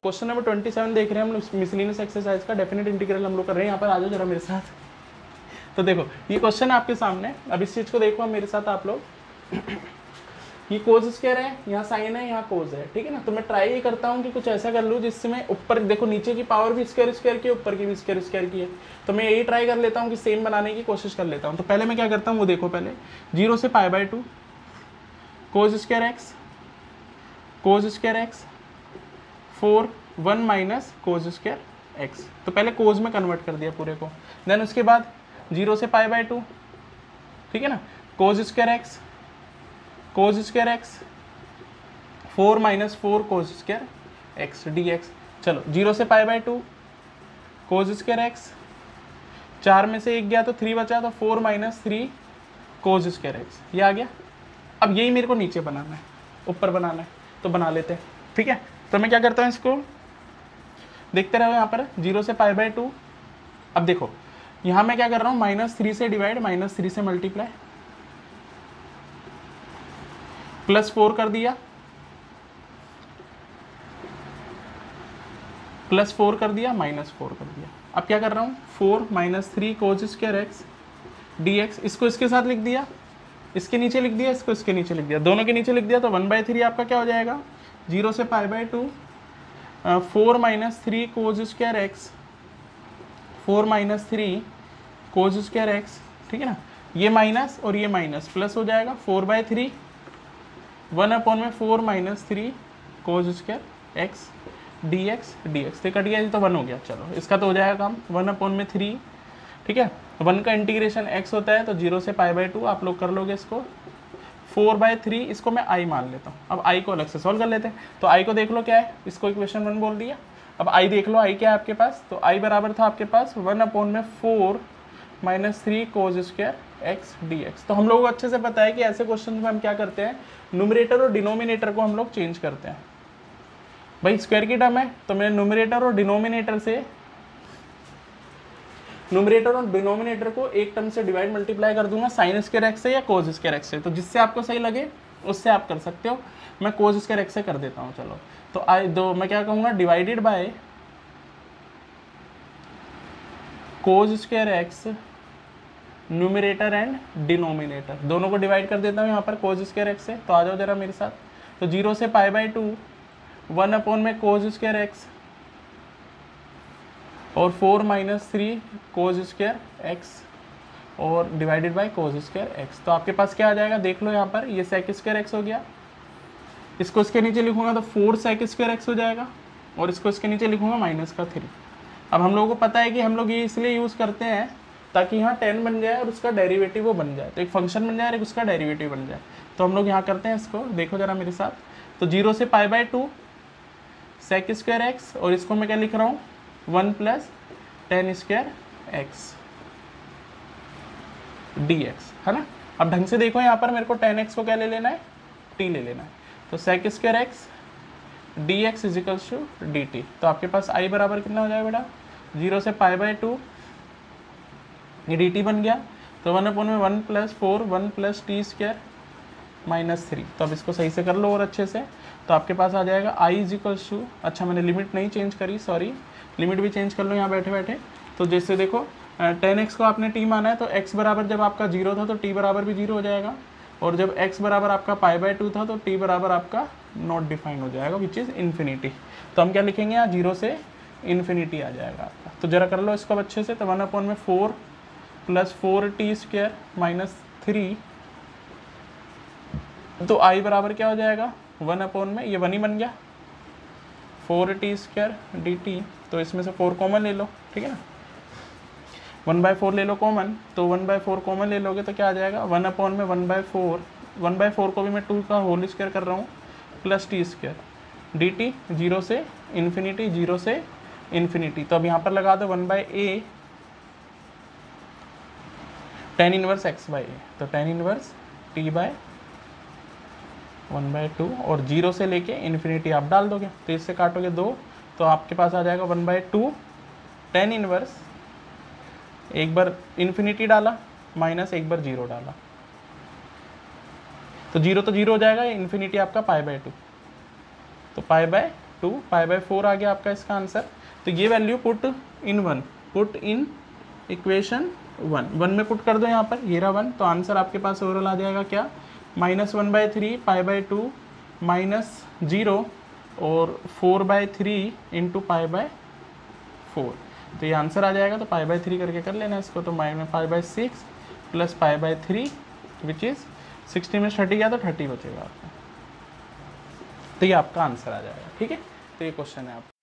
Question number 27 देख रहे हैं हम लोग, मिसलिनियस एक्सरसाइज का डेफिनेट इंटीग्रल हम लोग कर रहे हैं। यहाँ पर आ जाओ जरा मेरे साथ। तो देखो ये क्वेश्चन है आपके सामने, अब इस चीज को देखो अब मेरे साथ आप लोग। ये कोज स्क्वायर है, यहाँ साइन है, यहाँ कोज है, ठीक है ना। तो मैं ट्राई ये करता हूँ कि कुछ ऐसा कर लूँ जिससे मैं ऊपर देखो, नीचे की पावर भी स्क्वायर स्क्वायर की है, ऊपर की भी स्क्वायर स्क्वायर की है। तो मैं यही ट्राई कर लेता हूँ कि सेम बनाने की कोशिश कर लेता हूँ। तो पहले मैं क्या करता हूँ वो देखो, पहले 0 से π/2 cos square x, cos square x 4 1 minus cos square x. तो पहले कोज में कन्वर्ट कर दिया पूरे को। देन उसके बाद 0 से π/2, ठीक है ना, cos square x, cos square x 4 minus 4 cos square x d x. चलो 0 से π/2 कोज स्क्वायर एक्स, 4 में से 1 गया तो 3 बचा, तो 4 माइनस 3 कोज स्क्वायर एक्स, ये आ गया। अब यही मेरे को नीचे बनाना है, ऊपर बनाना है, तो बना लेते हैं, ठीक है। तो मैं क्या करता हूँ, इसको देखते रहो यहाँ पर 0 से π/2। अब देखो यहाँ मैं क्या कर रहा हूँ, -3 से डिवाइड, -3 से मल्टीप्लाई, +4 कर दिया, +4 कर दिया, -4 कर दिया। अब क्या कर रहा हूँ, 4 minus 3 cos square x d x. इसको इसके साथ लिख दिया, इसके नीचे लिख दिया, इसको इसके नीचे लिख दिया, दोनों के नीचे लिख दिया। तो 1/3 आपका क्या हो जाएगा, 0 से π/2 4 minus 3 cos square x, 4 minus 3 cos square x, ठीक है ना। ये माइनस और ये माइनस प्लस हो जाएगा, 4/3 1/4 minus 3 cos square x d x d x. तो कट गया, तो 1 हो गया। चलो इसका तो हो जाएगा काम, 1/3, ठीक है। 1 का इंटीग्रेशन x होता है, तो 0 से π/2 आप लोग कर लोगे इसको, 4/3 इसको मैं i मान लेता हूँ। अब i को अलग से सॉल्व कर लेते हैं। तो i को देख लो क्या है, इसको इक्वेशन 1 बोल दिया। अब i देख लो, i क्या है आपके पास, तो i बराबर था आपके पास 1/4 minus 3 cos square x d x. तो हम लोगों को अच्छे से पता है कि ऐसे क्वेश्चन में हम क्या करते हैं, न्यूमरेटर और डिनोमिनेटर को हम लोग चेंज करते हैं। भाई स्क्वायर की टर्म है, तो मैं न्यूमरेटर और डिनोमिनेटर से, न्यूमरेटर और डिनोमिनेटर को एक टर्म से डिवाइड मल्टीप्लाई कर दूंगा, साइन स्क्वायर एक्स से या कोज स्क्वायर एक्स से। तो जिससे आपको सही लगे उससे आप कर सकते हो। मैं कोज स्क्वायर एक्स से कर देता हूँ। चलो तो मैं क्या कहूँगा, divided by cos square x numerator and denominator, दोनों को डिवाइड कर देता हूँ यहाँ पर कोज स्क्वायर एक्स से। तो आ जाओ जरा मेरे साथ। तो 0 से π/2 1 कोज स्क्वायर एक्स और 4 माइनस 3 कोज स्क्वायर एक्स और divided by cos square x. तो आपके पास क्या आ जाएगा, देख लो यहाँ पर, ये सेक स्क्वायर एक्स हो गया। इसको इसके नीचे लिखूंगा तो 4 सेक स्क्वायर एक्स हो जाएगा, और इसको इसके नीचे लिखूंगा -3। अब हम लोगों को पता है कि हम लोग ये इसलिए यूज़ करते हैं ताकि यहाँ 10 बन जाए और उसका डेरिवेटिव वो बन जाए, तो एक फंक्शन बन जाए और एक उसका डेरिवेटिव बन जाए। तो हम लोग यहाँ करते हैं इसको, देखो जरा मेरे साथ। तो 0 से π/2 सेक स्क्वायर एक्स, और इसको मैं क्या लिख रहा हूँ, 1 + 10 स्क्वायर एक्स डी एक्स, है ना। अब ढंग से देखो यहाँ पर मेरे को 10x को क्या ले लेना है, t ले लेना है। तो sec square x d x equals to d t. तो आपके पास i बराबर कितना हो जाएगा बेटा, 0 से π/2 ये डी टी बन गया। तो 1/1 + 4 1 + t स्क्वायर -3। तो अब इसको सही से कर लो और अच्छे से। तो आपके पास आ जाएगा i इजिकल्स टू, अच्छा मैंने लिमिट नहीं चेंज करी, सॉरी, लिमिट भी चेंज कर लो यहाँ बैठे बैठे। तो जैसे देखो 10x को आपने t माना है, तो x बराबर जब आपका 0 था तो t बराबर भी 0 हो जाएगा, और जब x बराबर आपका π/2 था तो t बराबर आपका नॉट डिफाइंड हो जाएगा, विच इज़ इन्फिनिटी। तो हम क्या लिखेंगे यहाँ, 0 से इन्फिनिटी आ जाएगा आपका। तो जरा कर लो इसको अच्छे से। तो 1/4 + 4t स्क्वायर -3। तो i बराबर क्या हो जाएगा, 1/, ये 1 ही बन गया, 4t स्क्वायर dt। तो इसमें से 4 कॉमन ले लो, ठीक है ना, 1/4 ले लो कॉमन। तो 1/4 कॉमन ले लोगे तो क्या आ जाएगा, 1/, 1/4 को भी मैं 2 का होल स्क्वायर कर रहा हूँ, + t स्क्वायर dt, 0 से इन्फिनिटी, 0 से इन्फिनिटी। तो अब यहाँ पर लगा दो 1/a tan इनवर्स x/a। तो tan इनवर्स t/1/2, और 0 से लेके इन्फिनिटी आप डाल दोगे। तो इससे काटोगे 2, तो आपके पास आ जाएगा 1/2 tan इनवर्स, एक बार इन्फिनिटी डाला माइनस एक बार 0 डाला, तो 0 तो 0 हो जाएगा, इन्फिनिटी आपका π/2। तो π/2 2 पाई बाय 4 आ गया आपका इसका आंसर। तो ये वैल्यू पुट इन इक्वेशन 1 में पुट कर दो यहाँ पर, ये रहा 1। तो आंसर आपके पास ओवरऑल आ जाएगा क्या, -1/3 पाई बाय 2 -0 और 4/3 इंटू पाई बाय 4। तो ये आंसर आ जाएगा। तो पाई बाय 3 करके कर लेना इसको। तो -π/6 प्लस π/3 विच इज़ 60 में 30 गया तो 30 बचेगा आपका। तो ये आपका आंसर आ जाएगा। ठीक है, तो ये क्वेश्चन है आपका।